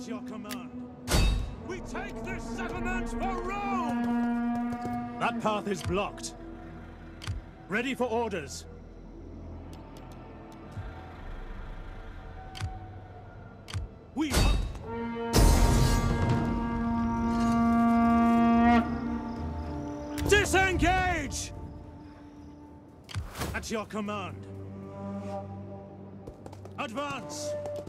At your command. We take this settlement for Rome! That path is blocked. Ready for orders. We disengage! At your command. Advance!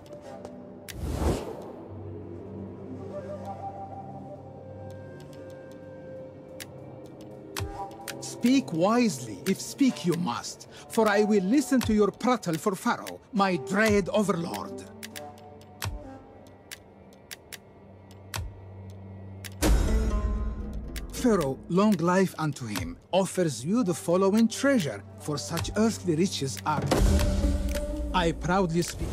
Speak wisely, if speak you must, for I will listen to your prattle for Pharaoh, my dread overlord. Pharaoh, long life unto him, offers you the following treasure, for such earthly riches are... I proudly speak.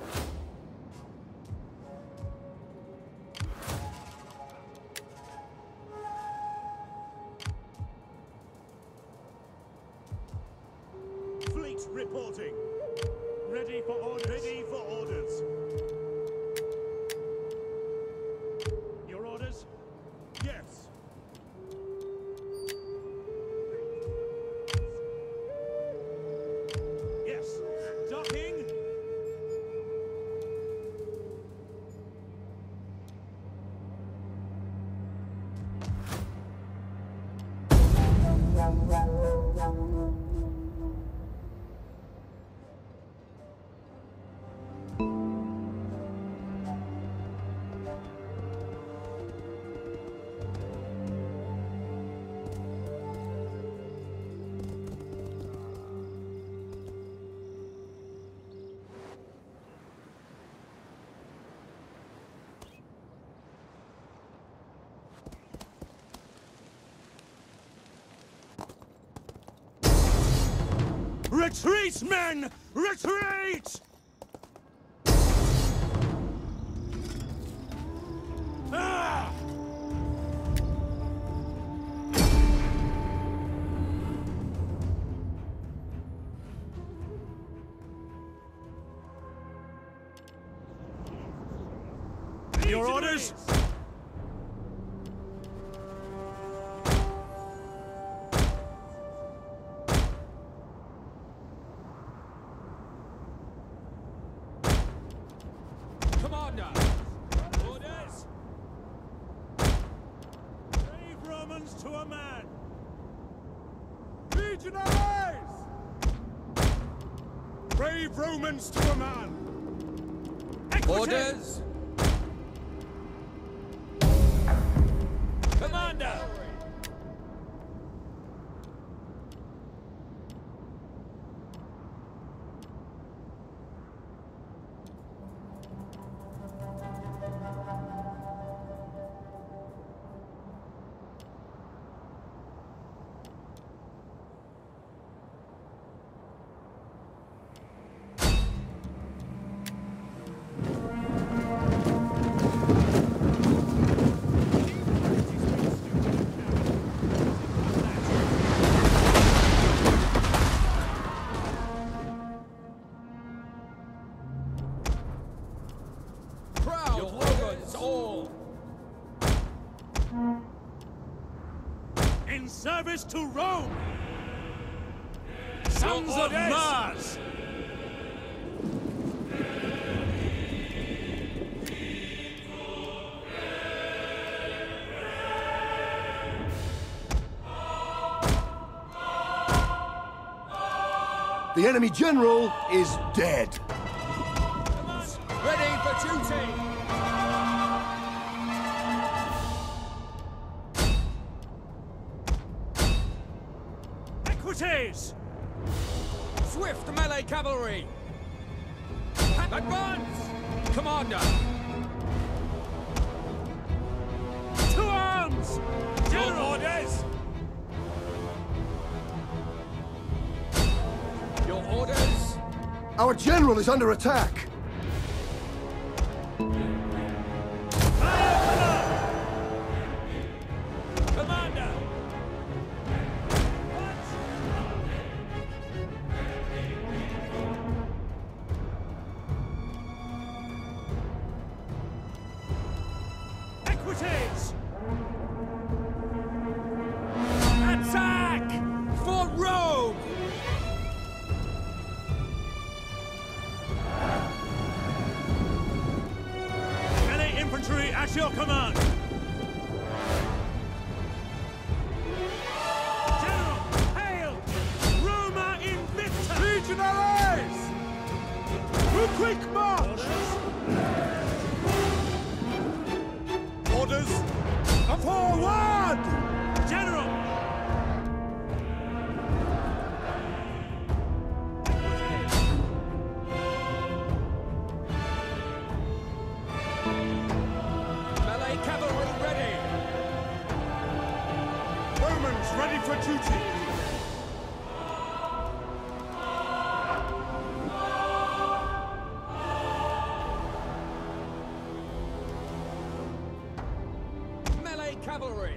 Fleet reporting. Ready for orders. Ready for orders. Your orders? Yes. Yes. Docking. Retreat, men! Retreat! Ah! Your orders? Commander! Orders! Brave Romans to a man! Legionaries! Brave Romans to a man! Equity! Orders! Commander! Proud Romans all! In service to Rome! Sons of Mars! The enemy general is dead. Ready for duty! Equities! Swift melee cavalry! Advance! Commander! To arms! General orders! Your orders? Our general is under attack. Commander! At your command! General, hail! Roma invicta! Legionaries! To quick march! Orders! Forward! General! Melee cavalry ready! Romans ready for duty! Melee cavalry!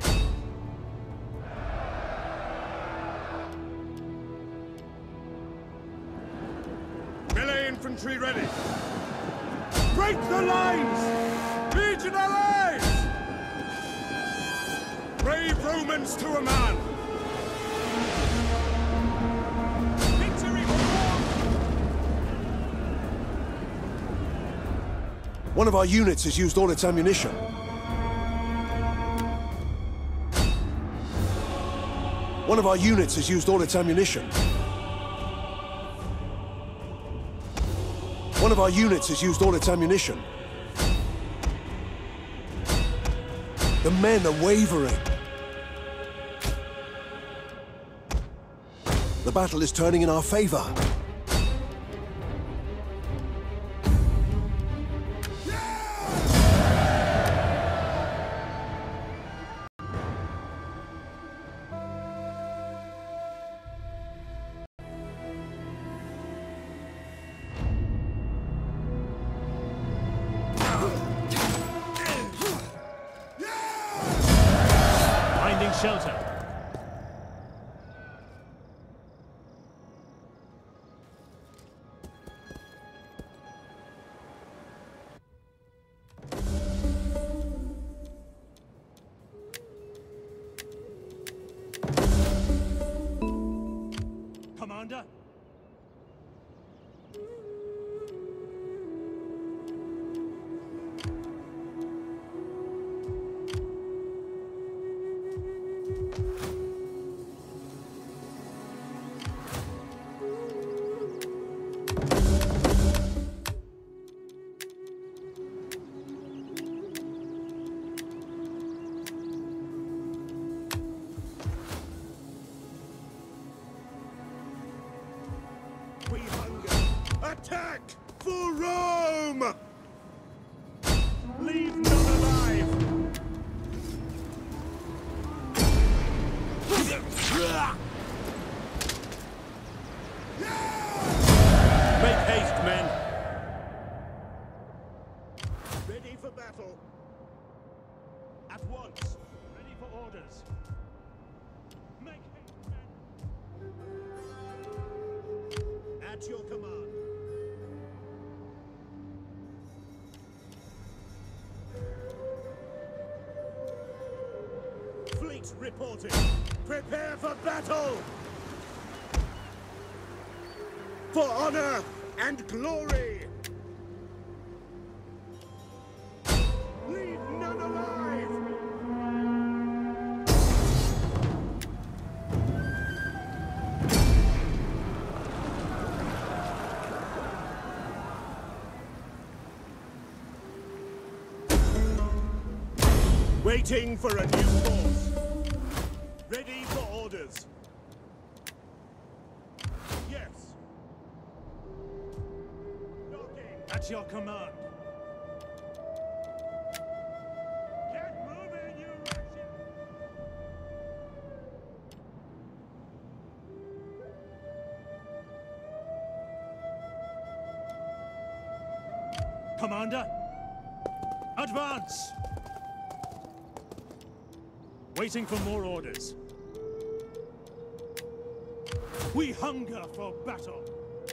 Melee infantry ready! Break the lines! Legionaries! Brave Romans to a man! Victory for One of our units has used all its ammunition. One of our units has used all its ammunition. One of our units has used all its ammunition. The men are wavering. The battle is turning in our favor. Finding shelter. Commander? We hunger. Attack for Rome! Leave none alive! Make haste, men! Ready for battle. At once! Ready for orders! Make haste, men! At your command. Fleet reporting. Prepare for battle! For honor and glory! Leave none alive! Waiting for a new force. Ready for orders. Yes. Knocking. At your command! Get moving, you wretched! Commander? Advance! Waiting for more orders. We hunger for battle.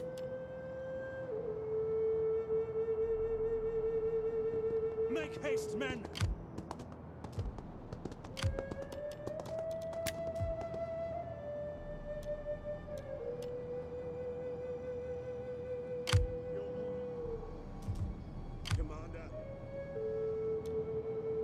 Make haste, men! Commander.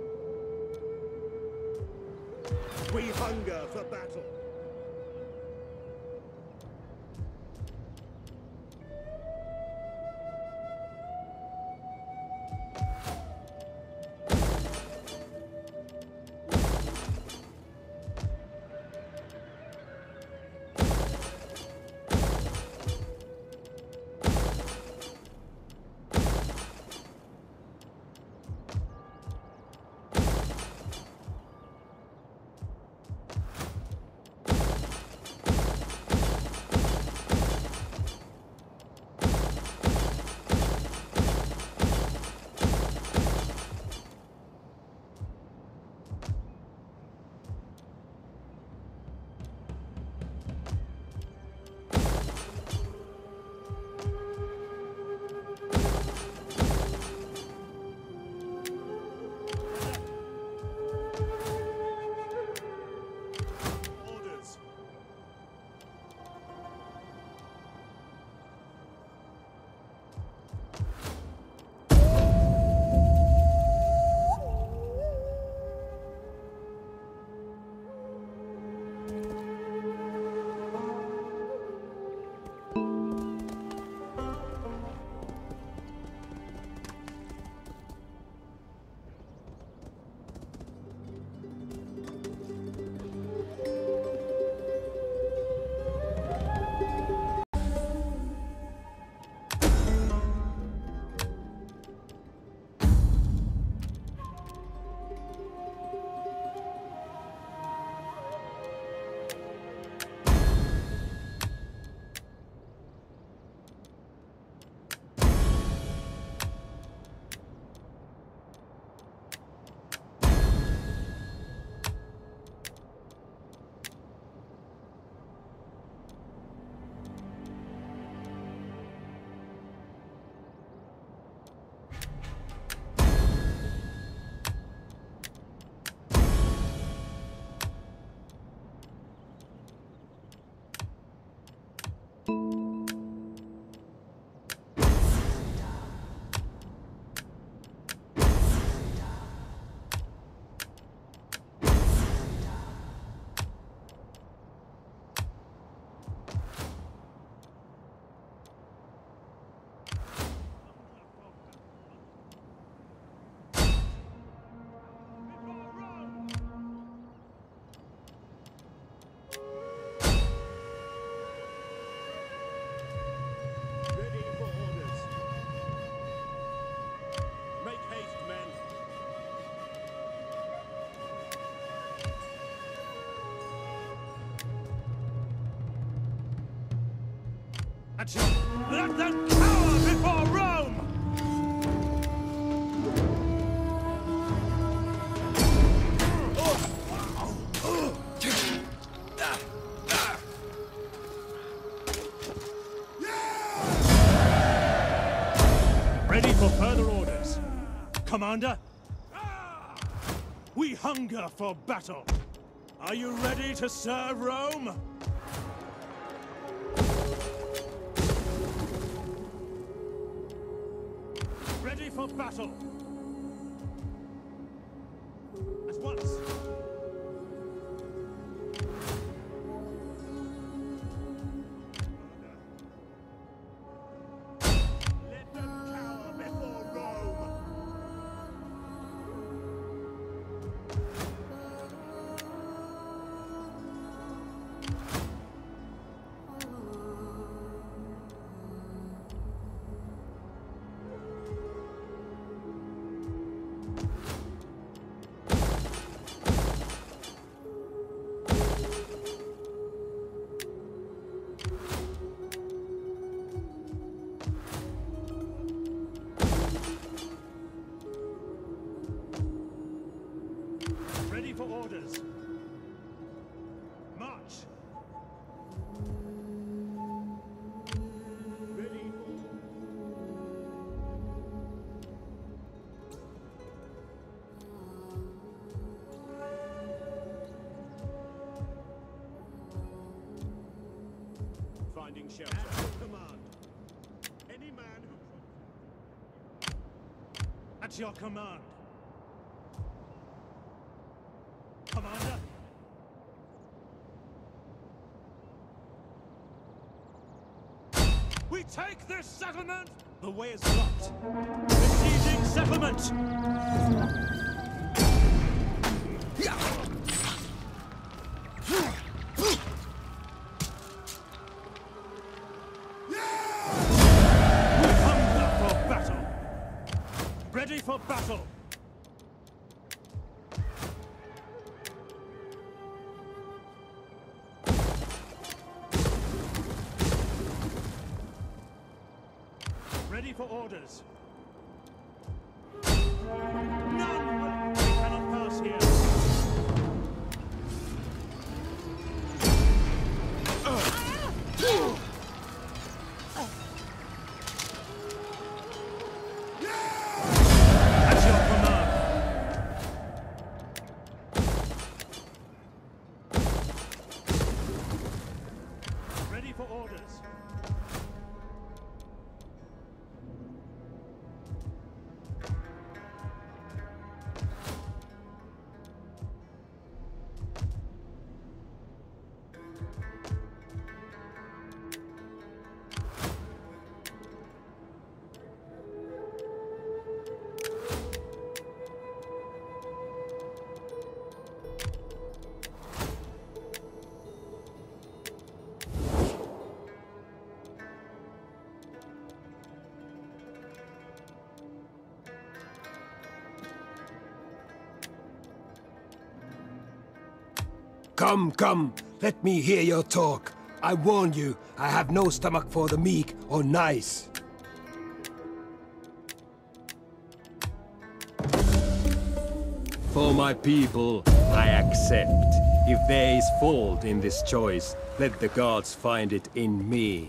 Let them cower before Rome! Ready for further orders. Commander? We hunger for battle. Are you ready to serve Rome? Ready for battle. At once. Let them cower before Rome. Ready for orders. March. Ready for... Finding shelter. At your command. Any man who... At your command. Commander? We take this settlement! The way is blocked. Besieging settlement! We hunger for battle! Ready for battle! Ready for orders. None! We cannot pass here. At your command. Ready for orders. Come, come, let me hear your talk. I warn you, I have no stomach for the meek or nice. For my people, I accept. If there is fault in this choice, let the gods find it in me.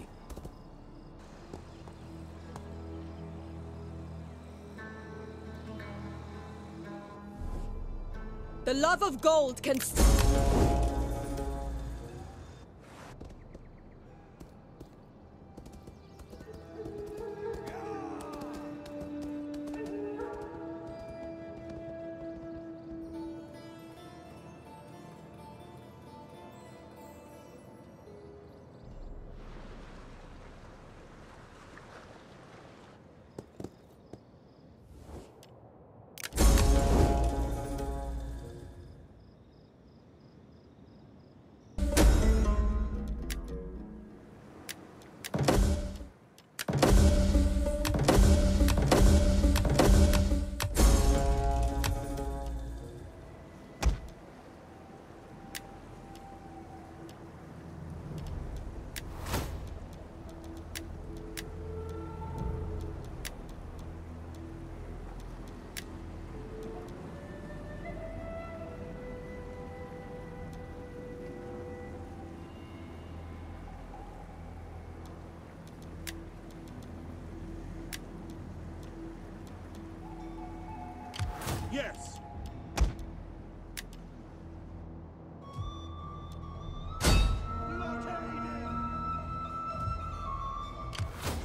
The love of gold can...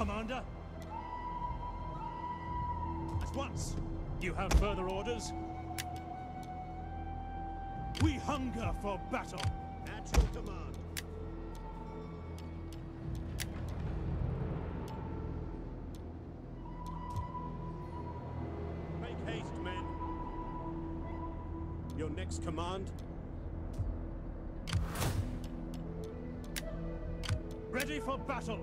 Commander? At once. You have further orders? We hunger for battle. At your command. Make haste, men. Your next command? Ready for battle.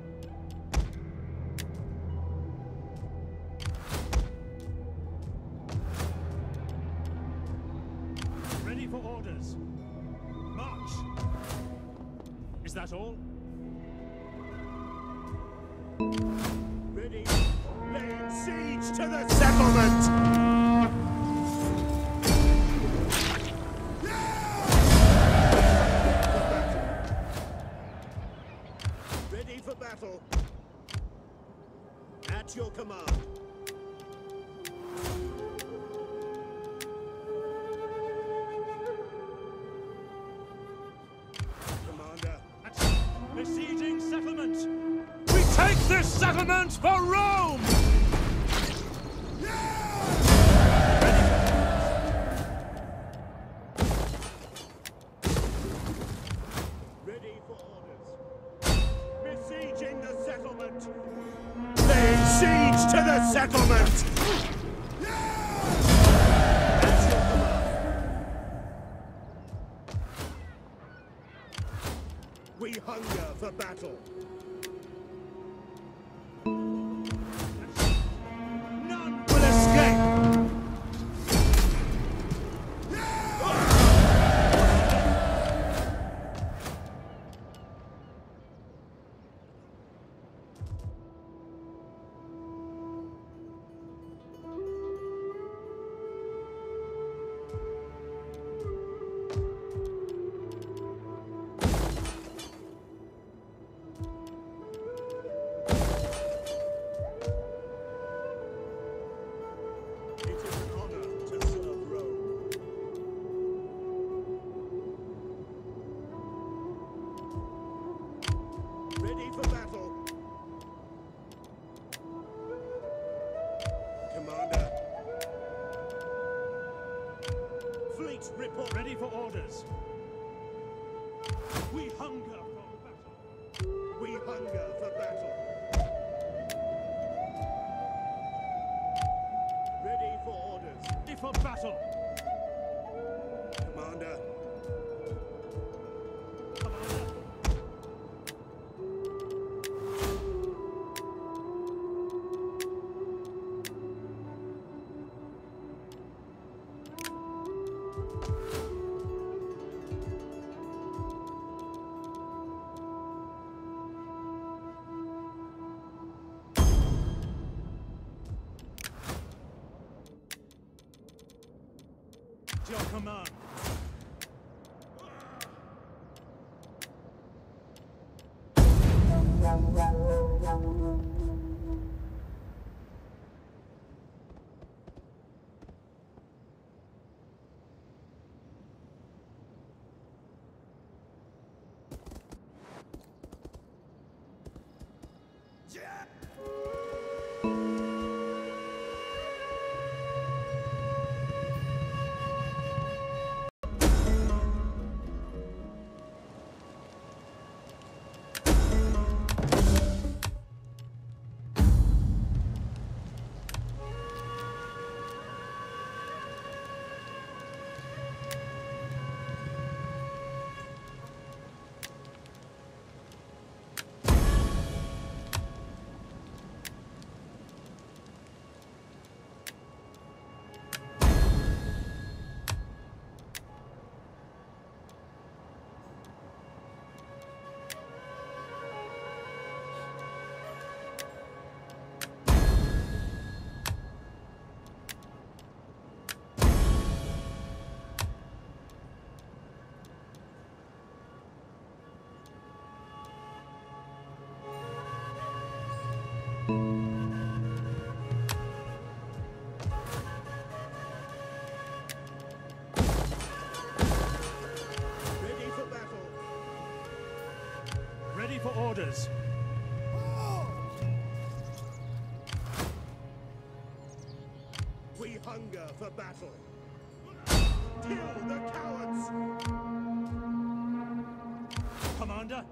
Ready for orders. March. Is that all? Ready. Laying siege to the settlement! Ready for battle. At your command. Commander. Besieging settlement. We take this settlement for Rome! Ready for orders. Besieging the settlement. Laying siege to the settlement. At your command. We hunger for battle. None will escape. It is an honor to serve Rome. Ready for battle. Commander. Fleet report. Ready for orders. We hunger for battle. We hunger for battle. Ready for orders. Ready for battle. Commander. Commander. At your command. for orders. hunger for battle. Kill the cowards! Commander?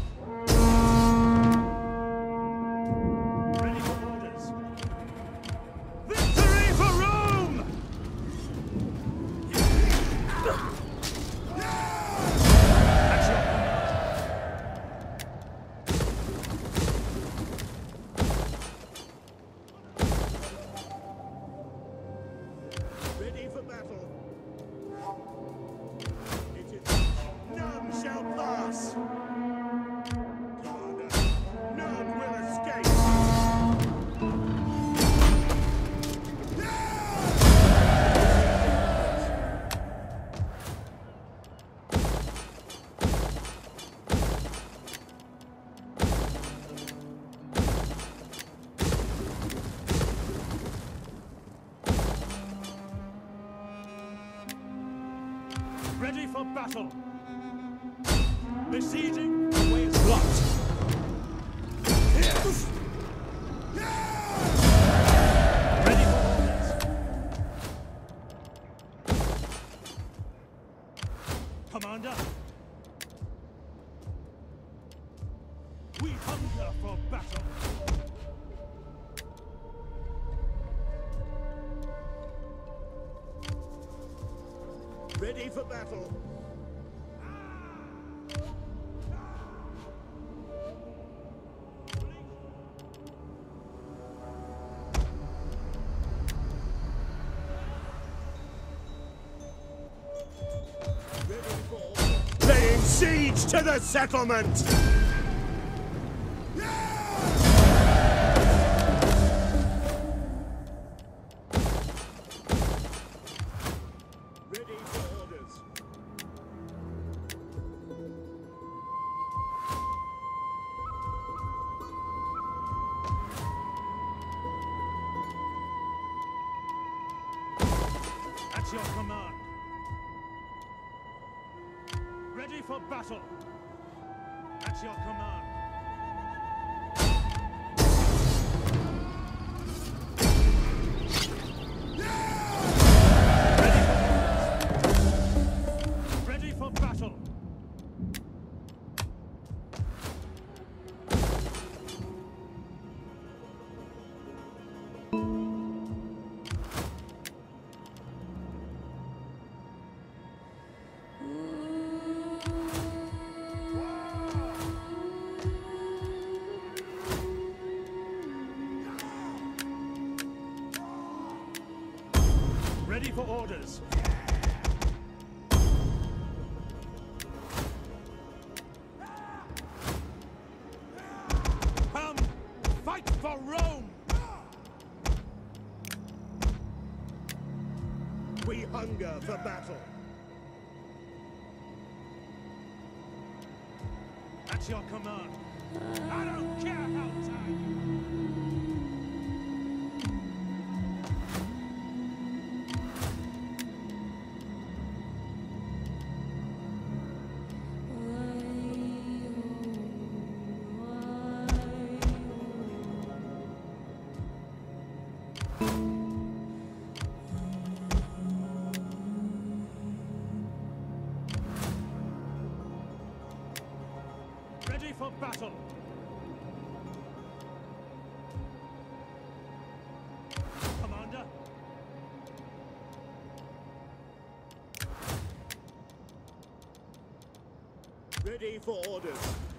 Ready for orders. Victory for Rome! That's your Ready for battle. It is none shall pass. Commander, none will escape. Ready for battle. Besieging, the way is blocked. Ready for orders. Commander? We hunger for battle. Ready for battle. Ready for laying siege to the settlement. Ready for orders. At your command. Ready for battle. At your command. Ready for battle. Ready for orders. Come, fight for Rome! We hunger for battle. At your command. I don't care how tired you Ready for battle. Commander. Ready for orders.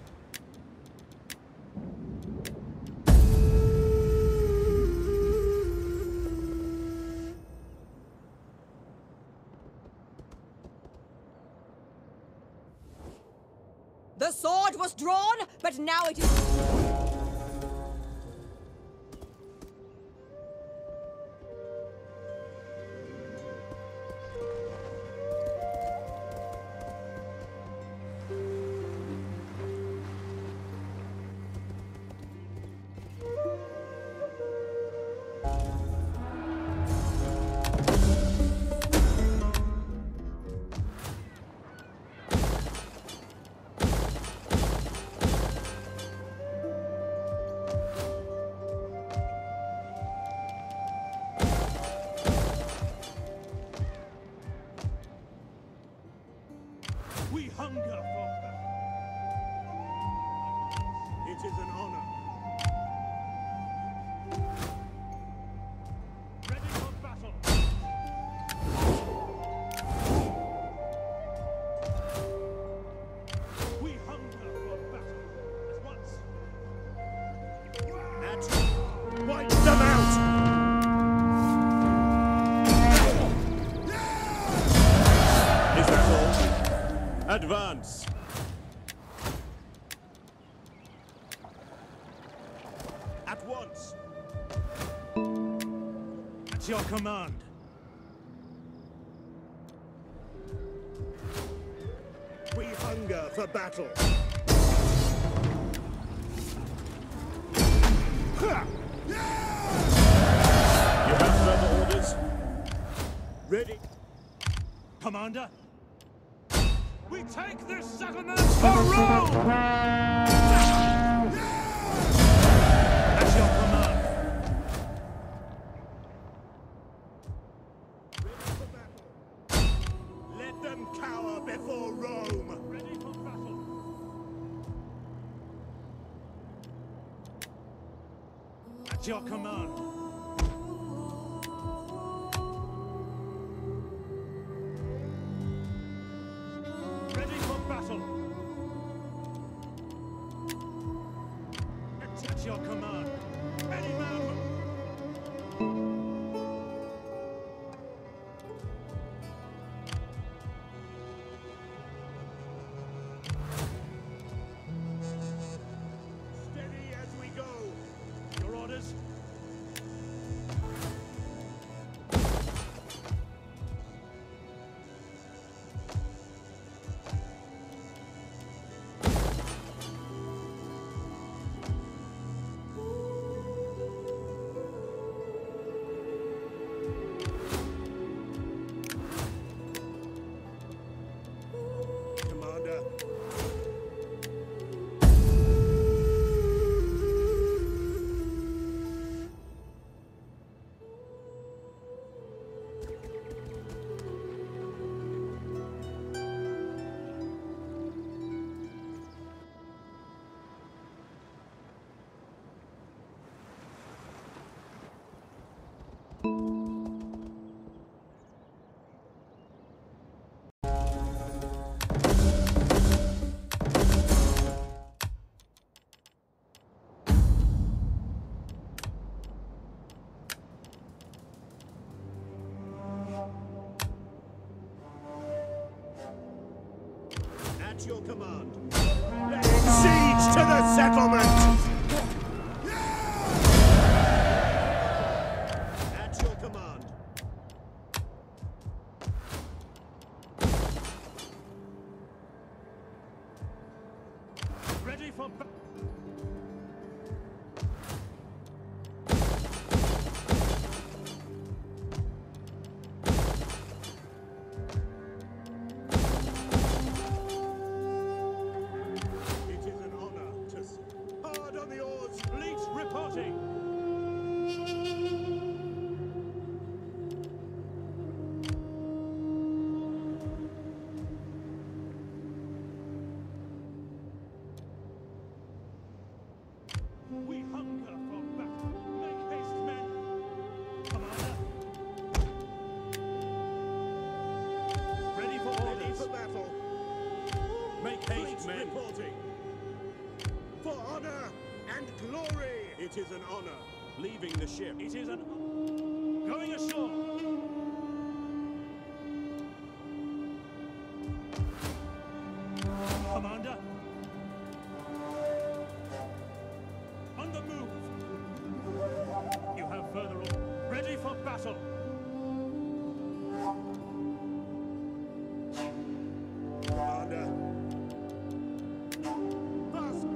The sword was drawn, but now it is... It is an honor. Ready for battle. We hunger for battle. At once. Wipe them out! Is that all? Advance! At once! At your command. We hunger for battle! You have further orders? Ready? Commander. We take this settlement for Rome! At your command. Ready for battle. Let them cower before Rome! Ready for battle. At your command. Ready for battle. At your command. Any man. Steady as we go! Your orders. Commander. At your command. Laying siege to the settlement! At your command. Ready for battle. It is an honor to hard on the oars. Fleet reporting. We hunger for battle. Make haste, men. Commander. Ready for Ready orders. for battle. Make haste, Fleet men. reporting. For honor and glory. It is an honor. Leaving the ship. It is an going ashore. Commander. On the move. You have further orders. Ready for battle. Commander. Fast.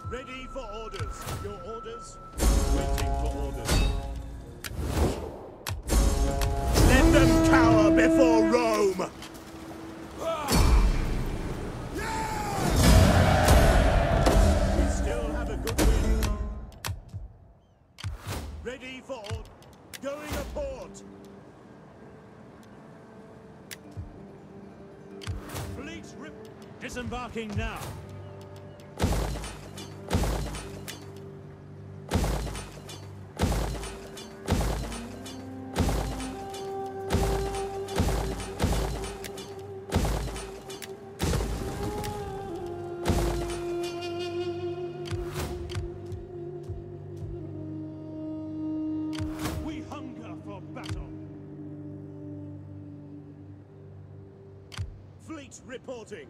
Ready for orders. Your orders? Waiting for orders. Let them cower before Rome! We still have a good wind. Ready for orders. Going a port. Fleet disembarking now. Fleet reporting.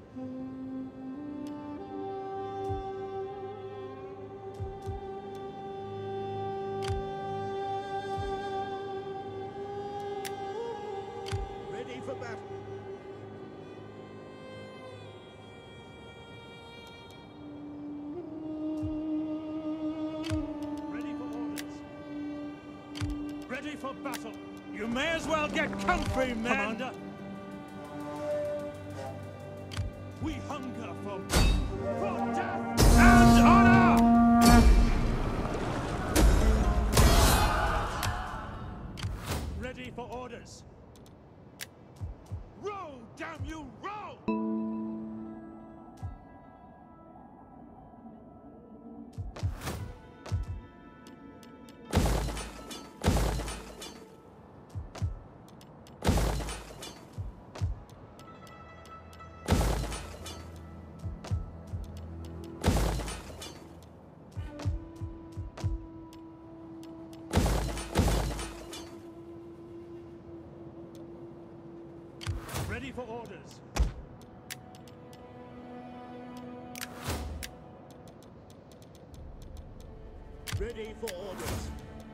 Ready for battle. Ready for orders. Ready for battle. You may as well get comfy, men. Commander. We hunger for death and honor! Ready for orders. Row, damn you, row! Ready for orders. Ready for orders.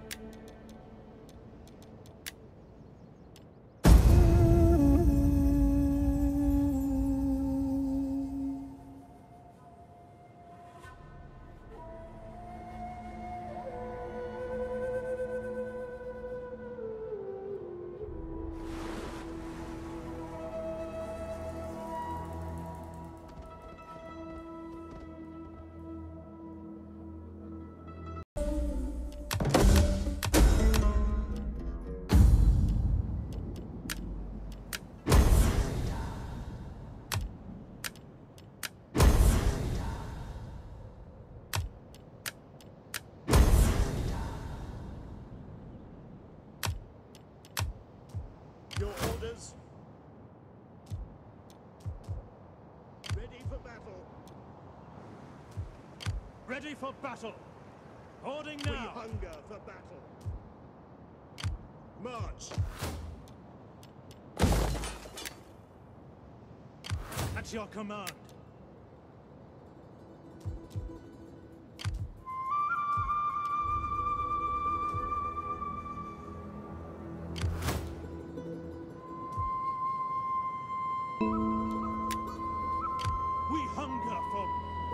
Your orders? Ready for battle. Ready for battle. Holding We now. hunger for battle. March. At your command. We hunger for...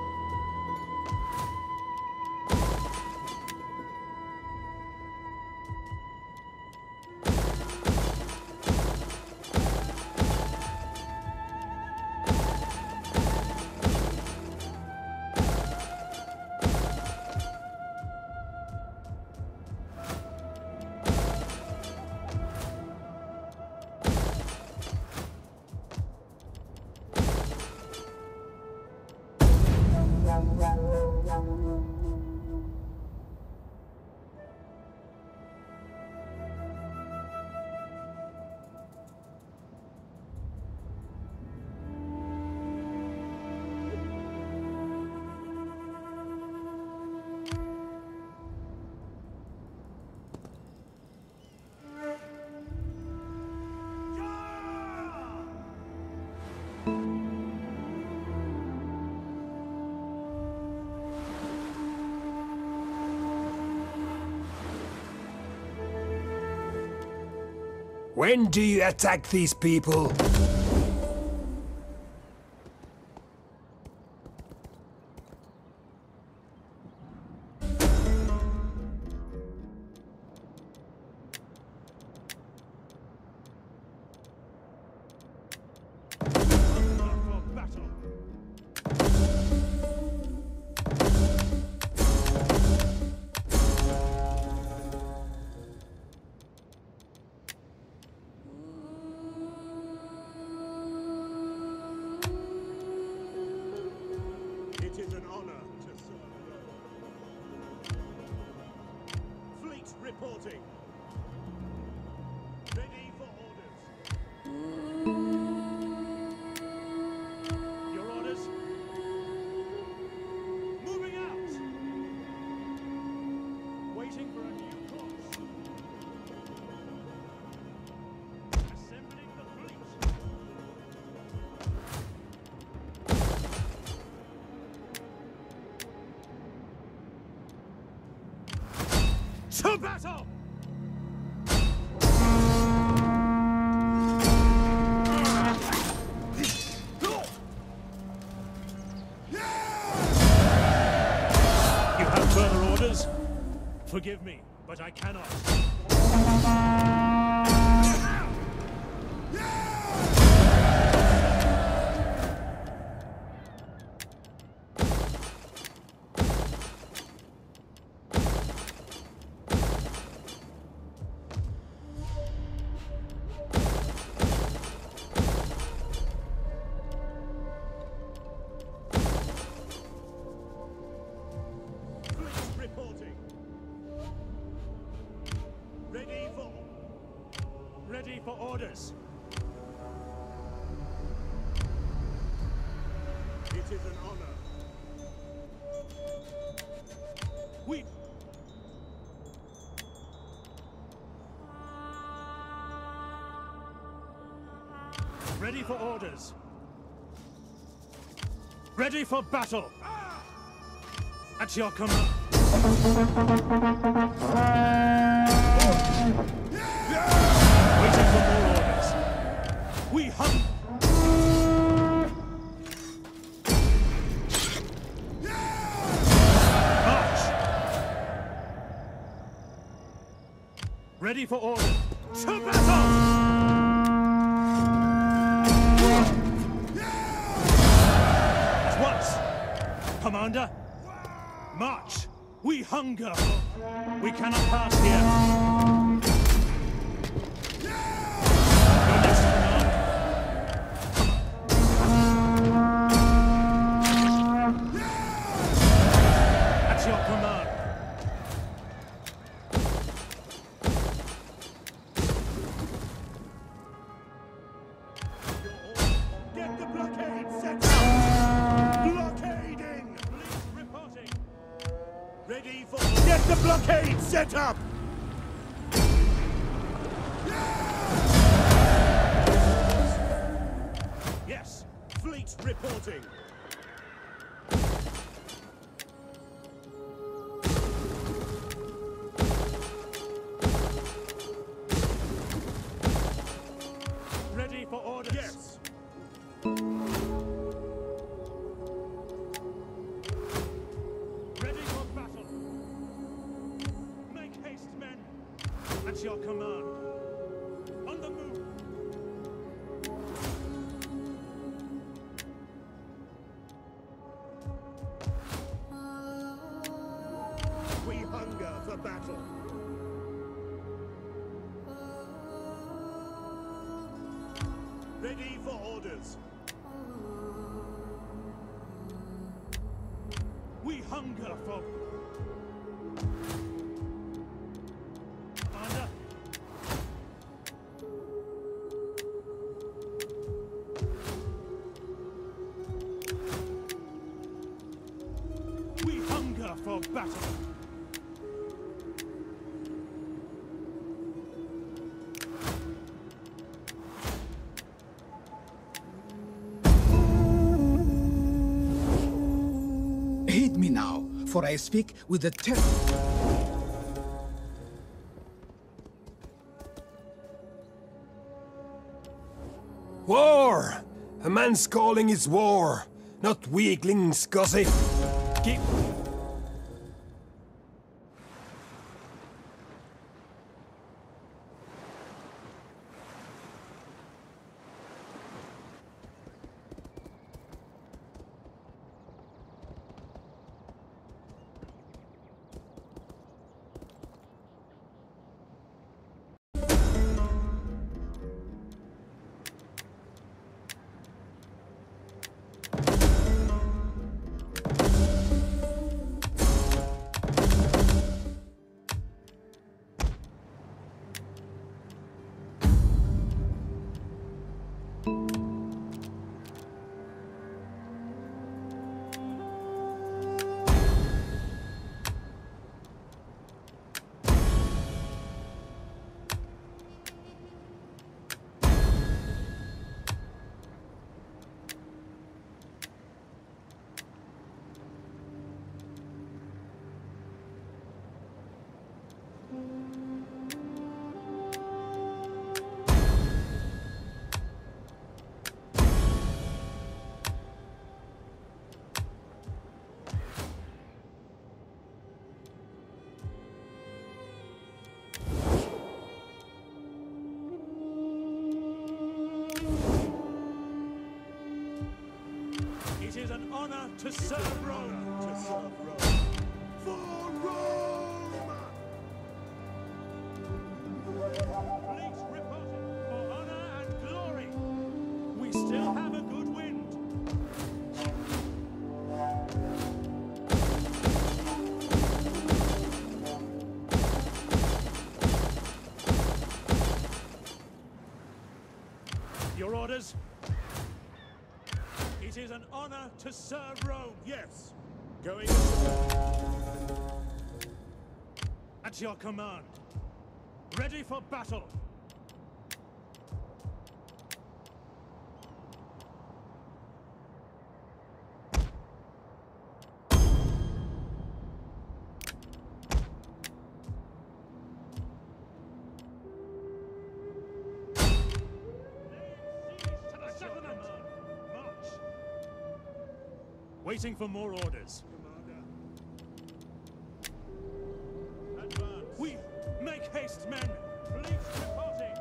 When do you attack these people? reporting. Ready for orders. Your orders? Moving out! Waiting for a new course. Assembling the fleet. To battle! You have further orders? Forgive me, but I cannot. Fleet reporting. Ready for orders. It is an honor. We... Ready for orders. Ready for battle. At your command. Waiting for more orders. We hunt. March. Ready for order. To battle. At once. Commander. March! We hunger! We cannot pass here! Your next command! At your command! Get the blockade set up! Blockading! Police reporting! Ready for... Get the blockade set up! Yes! Fleet reporting. Ready for orders! Yes. Ready for battle! Make haste, men! At your command! On the move! We hunger for battle. Ready for orders. We hunger for... Commander? We hunger for battle. Heed me now, for I speak with the terror. War! A man's calling is war, not weaklings gossip. Keep... is an honor to serve Rome. To serve Rome. For Rome! Fleet reporting for honor and glory. We still have a good wind. Your orders? It is an honor to serve Rome. Yes. Going. At your command. Ready for battle. To the settlement. March. Waiting for more orders. Commander. Advance. We make haste, men. Fleet reporting.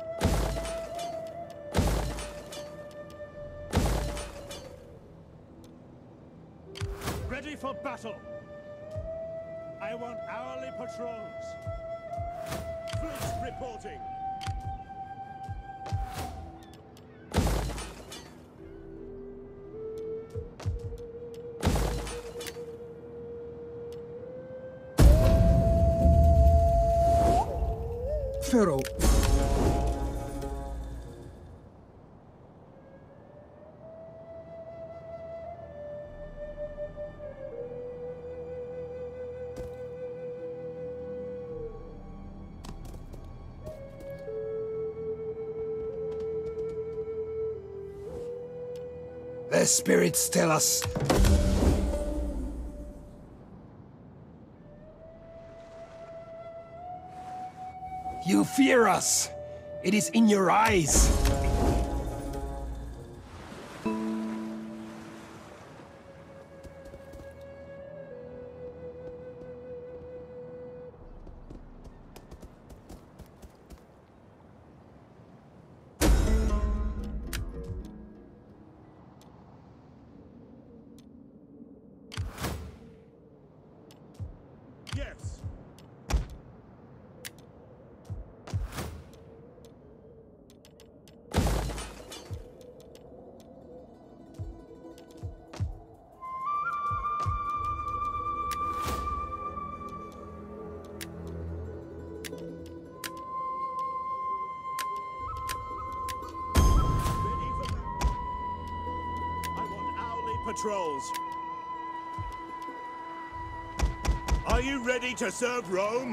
Ready for battle. I want hourly patrols. Fleet reporting. Pharaoh, The spirits tell us. You fear us. It is in your eyes. Yes. Ready for that. I want hourly patrols. Are you ready to serve Rome?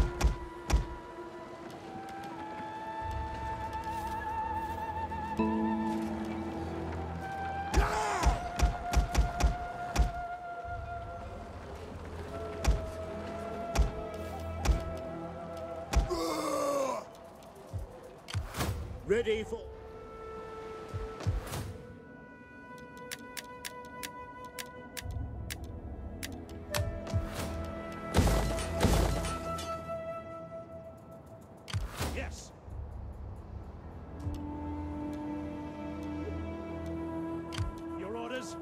Ready for... Yes. Your orders?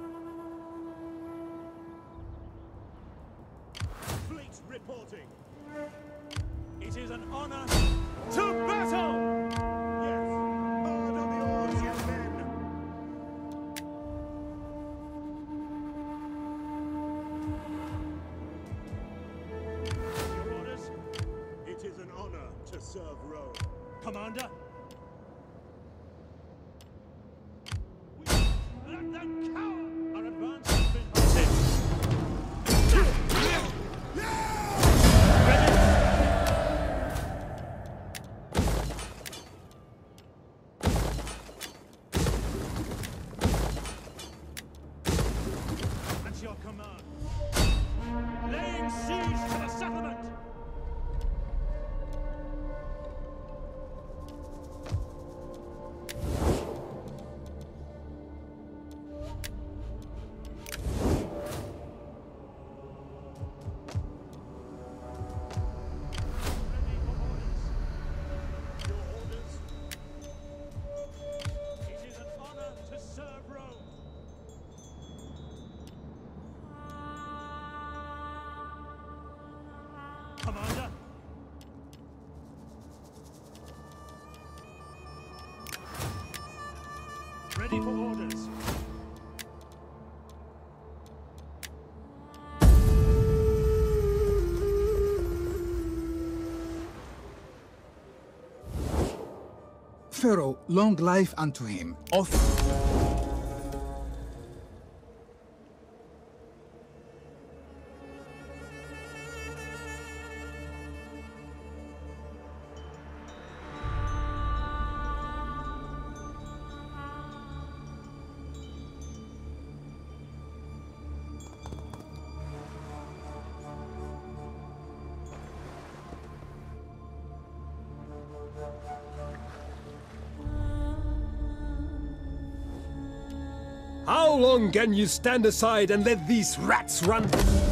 Fleet reporting. It is an honor to battle! Yes. Hard on the oars, young men. Your orders? It is an honor to serve Rome. Commander? Let them cower! Our advance has been halted. At your command. Laying siege to the settlement! Ready for orders. Pharaoh, long life unto him. How long can you stand aside and let these rats run?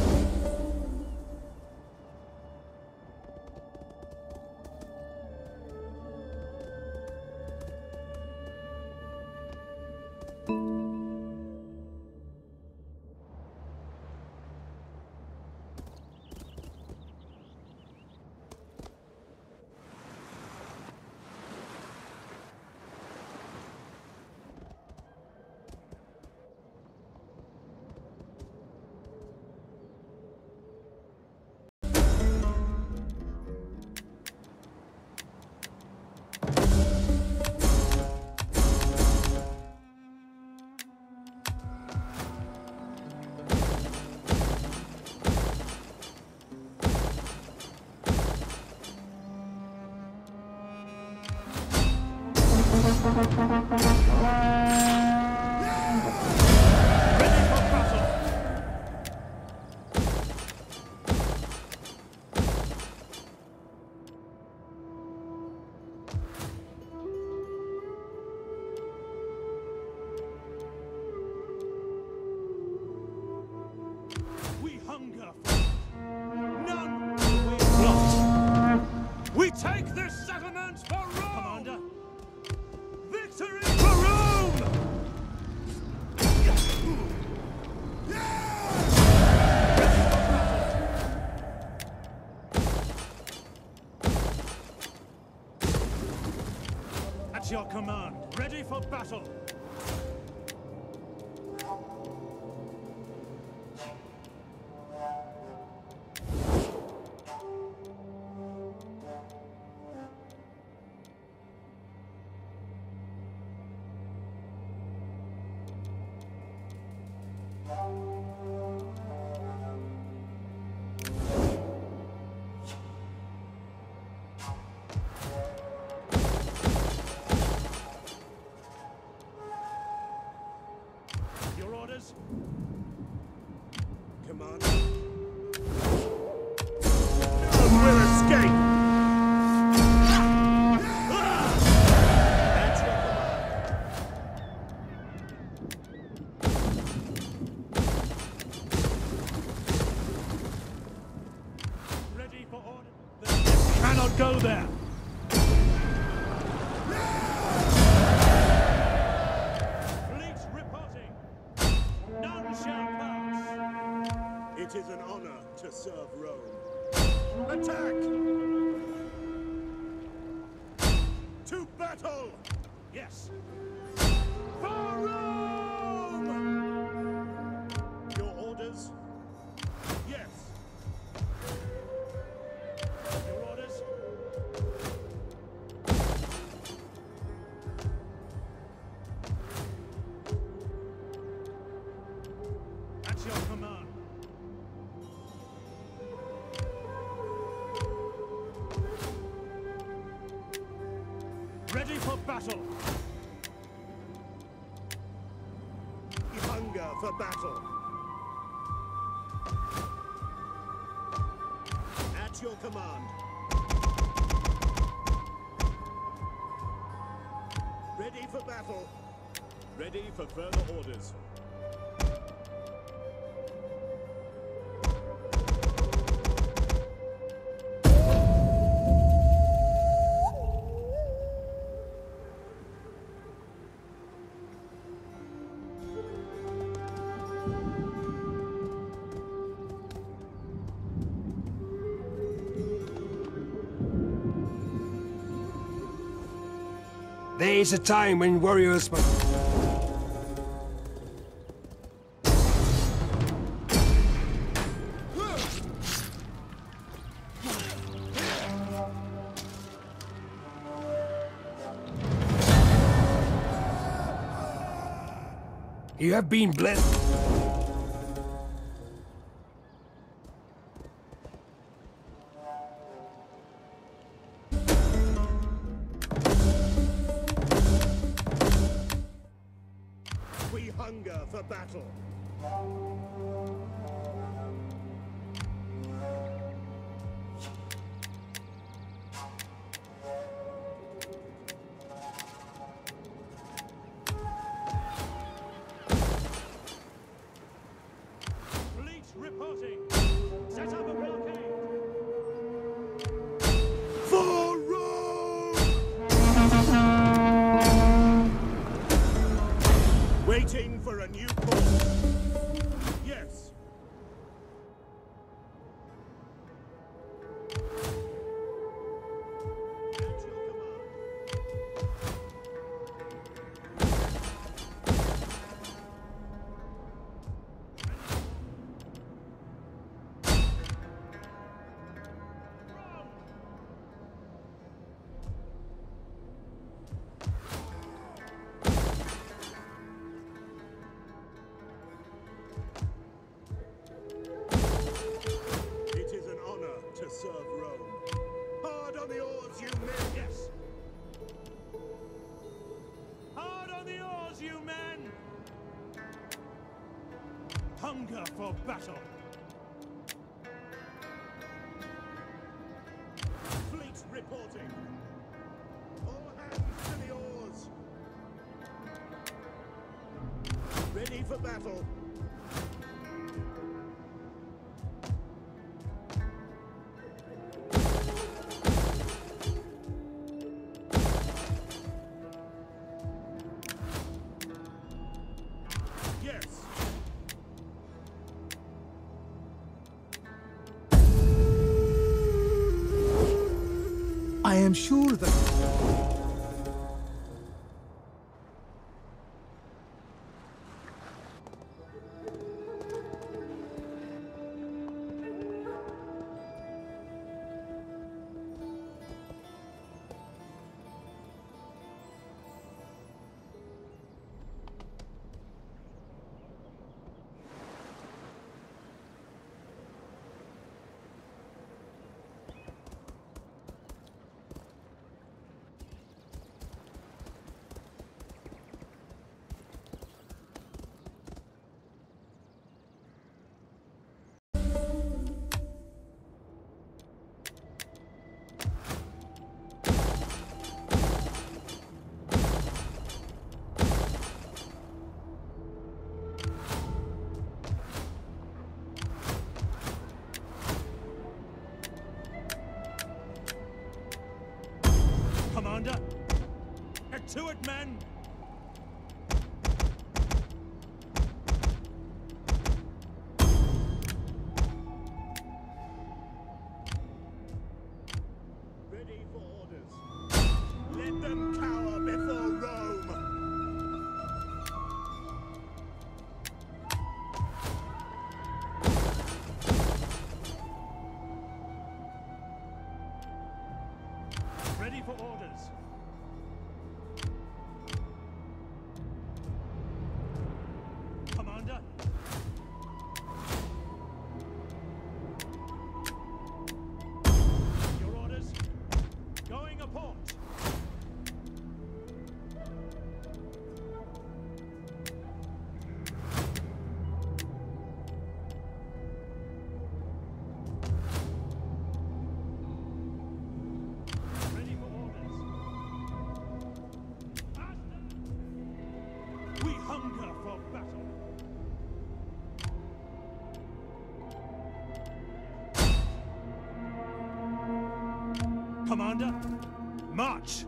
We hunger for none. We blocked. We take this settlement for Rome. Commander. Victory for Rome. At your command, ready for battle. Your orders? Commander. None will escape! That's your command. Ready for order. The ship cannot go there. Fleet reporting. None shall pass. It is an honor to serve Rome. Attack! To battle! Yes. For Rome! Your orders? Yes. Your orders? At your command. Ready for battle. We hunger for battle. At your command. Ready for battle. Ready for further orders. There is a time when warriors must... You have been blessed. We hunger for battle. Fleet reporting. Set up a blockade. For Rome! Waiting for a new course. Yes. At your command. It is an honor to serve Rome. Hard on the oars, you men! Yes. Hard on the oars, you men! Hunger for battle. Fleet reporting. All hands to the oars. Ready for battle. Yes. I am sure that... Commander, get to it, men! Ready for orders. Let them cower before Rome. Ready for orders. Commander. Your orders. Going a port. Ready for orders. Faster! We hunger for battle. Commander, march!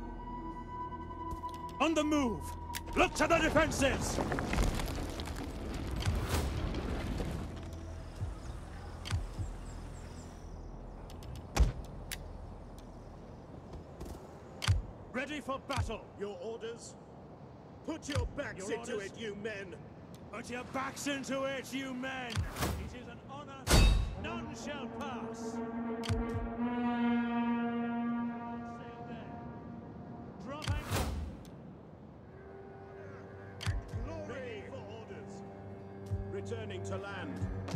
On the move! Look to the defenses! Ready for battle! Your orders? Put your backs Your into orders? it, you men! Put your backs into it, you men! It is an honor none shall pass! Sail there. Drop anchor! Glory for returning to land.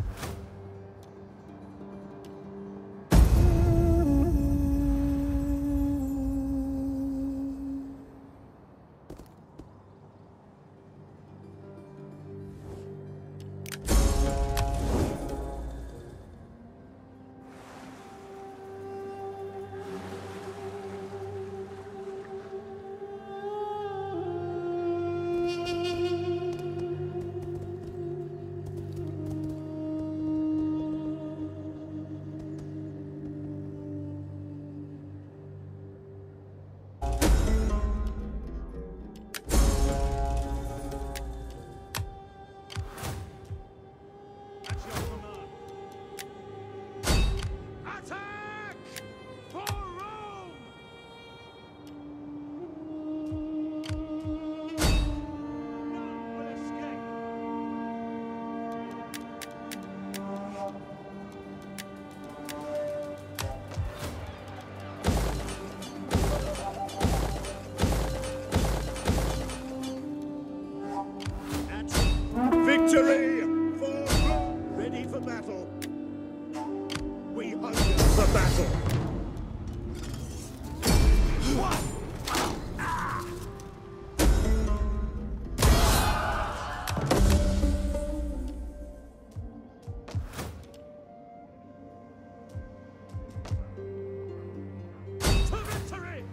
Victory for Rome! Ready for battle. We hunger for battle. To victory!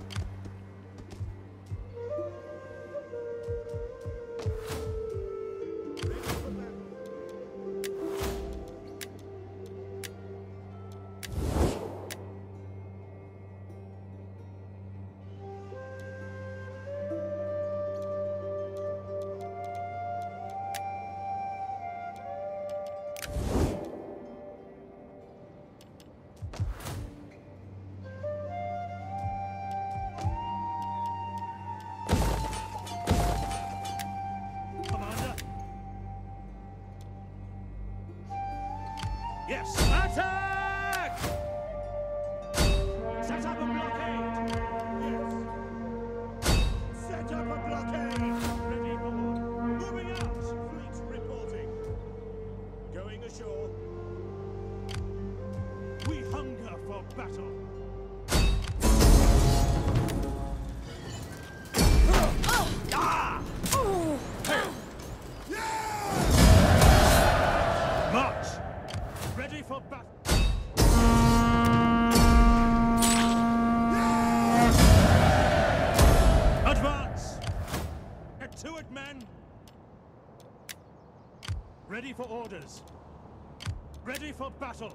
Yes! Attack! Set up a blockade! Yes. Set up a blockade! Ready for order. Moving out! Fleet reporting. Going ashore. We hunger for battle. March! Ready for battle. Advance! Get to it, men! Ready for orders. Ready for battle.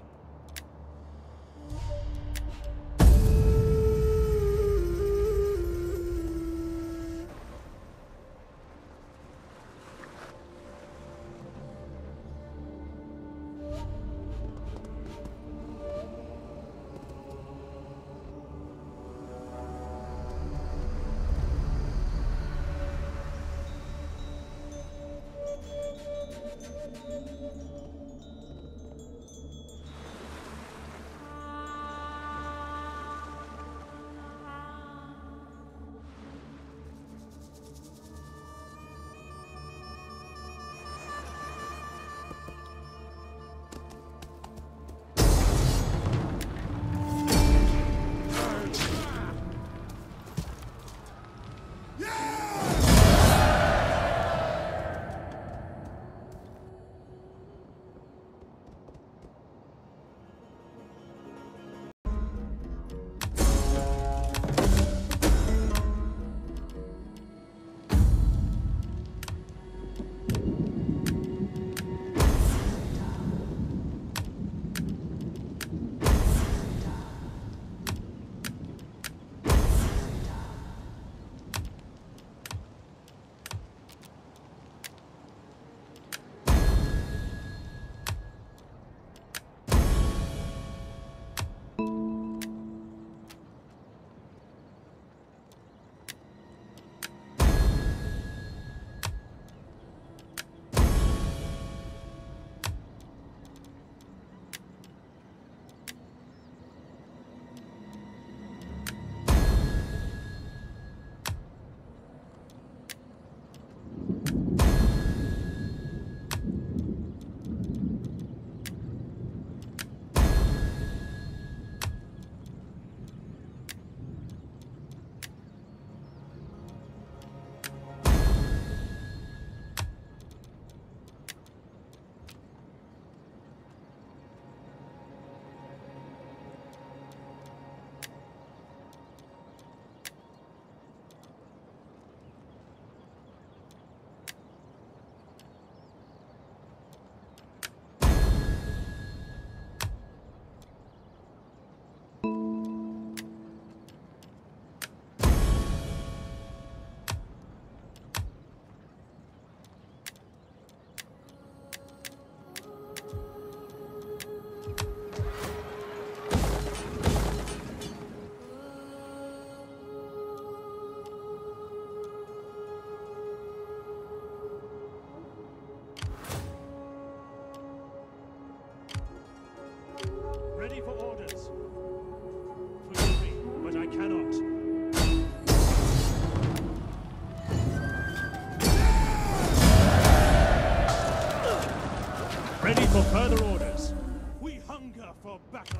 For further orders. We hunger for battle.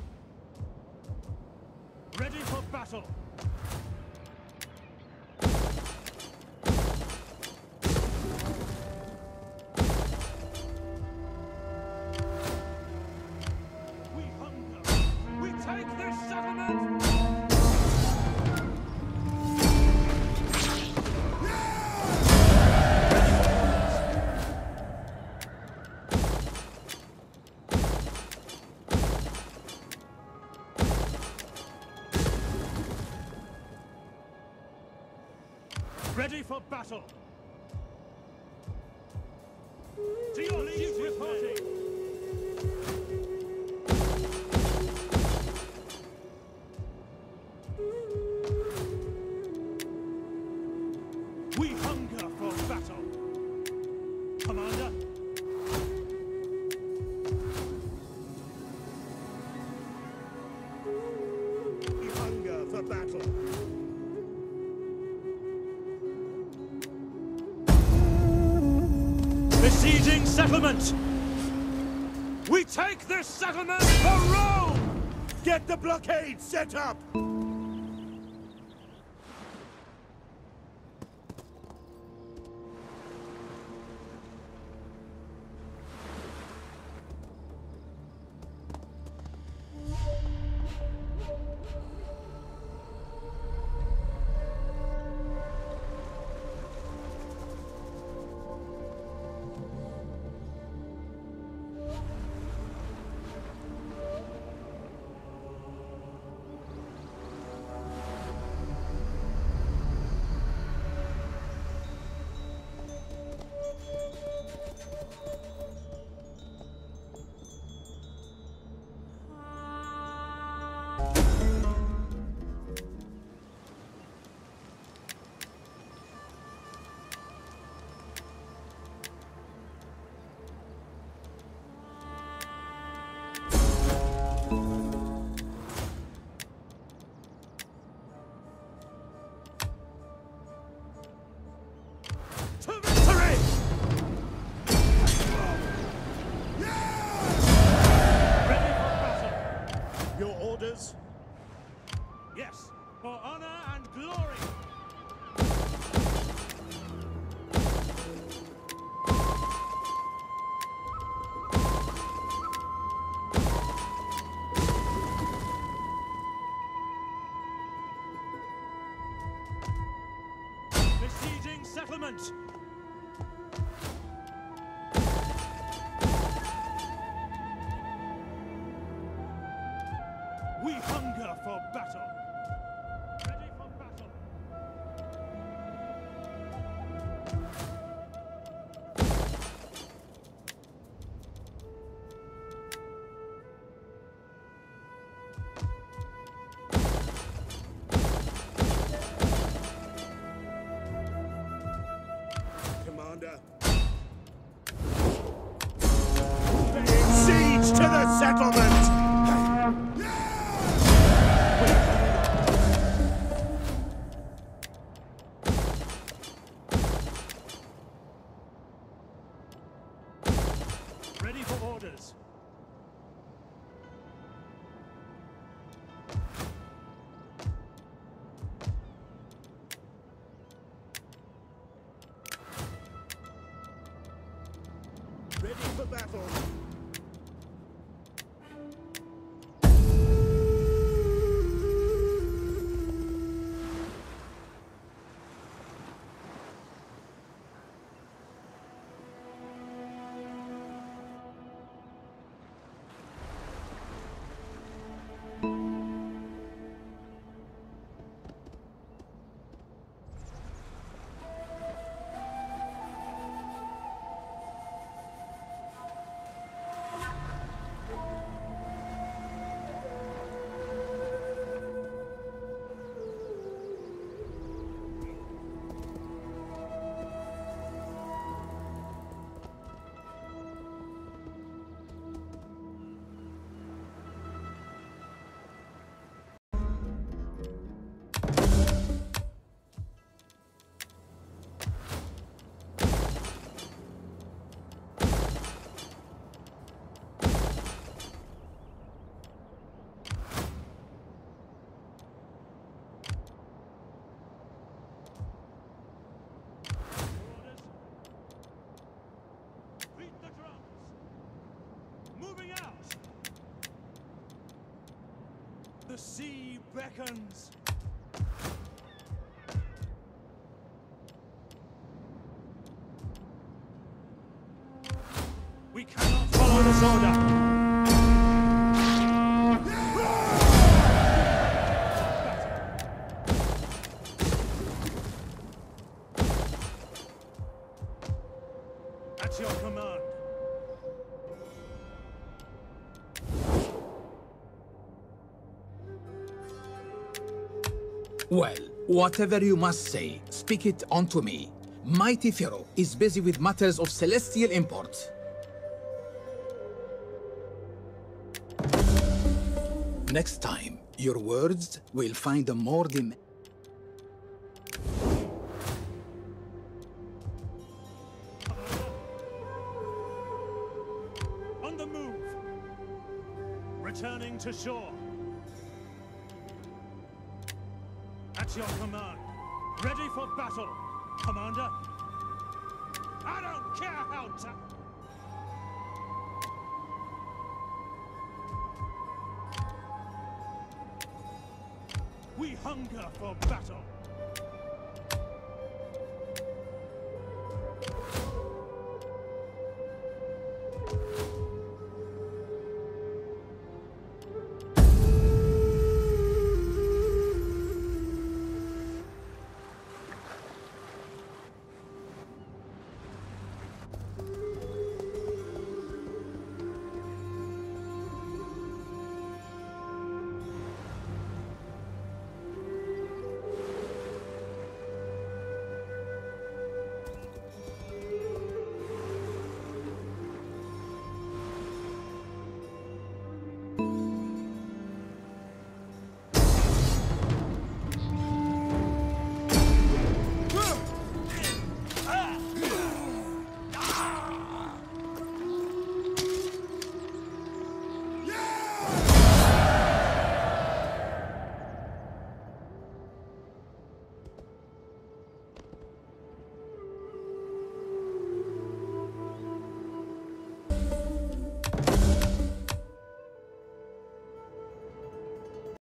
Ready for battle. We hunger. We take this settlement. Ready for battle! To your lead reporting! We hunger for battle! Commander? We hunger for battle. Besieging settlement! We take this settlement for Rome! Get the blockade set up! To victory! Ready for battle! Your orders? Yes, for honor and glory! Besieging settlement! We hunger for battle! Ready for battle! Commander. Laying siege to the settlement! Ready for orders! Ready for battle. beckons. We cannot follow this order. At your command. Well, whatever you must say, speak it unto me. Mighty Pharaoh is busy with matters of celestial import. Next time, your words will find a more On the move. Returning to shore. At your command. Ready for battle, Commander. I don't care how tough. We hunger for battle.